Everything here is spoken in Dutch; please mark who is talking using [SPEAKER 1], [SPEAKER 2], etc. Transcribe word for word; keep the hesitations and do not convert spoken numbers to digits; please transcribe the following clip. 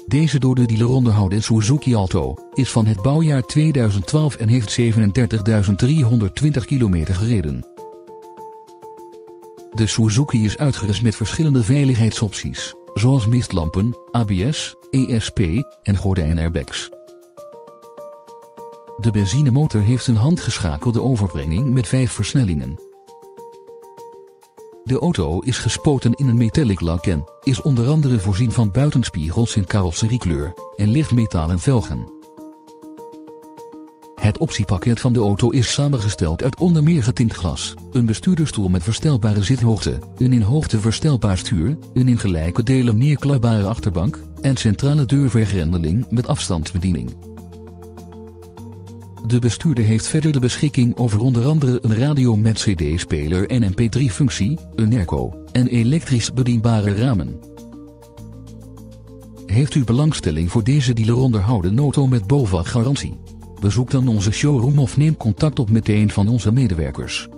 [SPEAKER 1] Deze door de dealer onderhouden Suzuki Alto is van het bouwjaar tweeduizend twaalf en heeft zevenendertigduizend driehonderdtwintig kilometer gereden. De Suzuki is uitgerust met verschillende veiligheidsopties, zoals mistlampen, A B S, E S P en gordijnairbags. De benzinemotor heeft een handgeschakelde overbrenging met vijf versnellingen. De auto is gespoten in een metallic lak en is onder andere voorzien van buitenspiegels in carrosseriekleur en lichtmetalen velgen. Het optiepakket van de auto is samengesteld uit onder meer getint glas, een bestuurdersstoel met verstelbare zithoogte, een in hoogte verstelbaar stuur, een in gelijke delen neerklapbare achterbank en centrale deurvergrendeling met afstandsbediening. De bestuurder heeft verder de beschikking over onder andere een radio met C D-speler en M P drie functie, een airco en elektrisch bedienbare ramen. Heeft u belangstelling voor deze dealer onderhouden auto met BOVAG garantie? Bezoek dan onze showroom of neem contact op met een van onze medewerkers.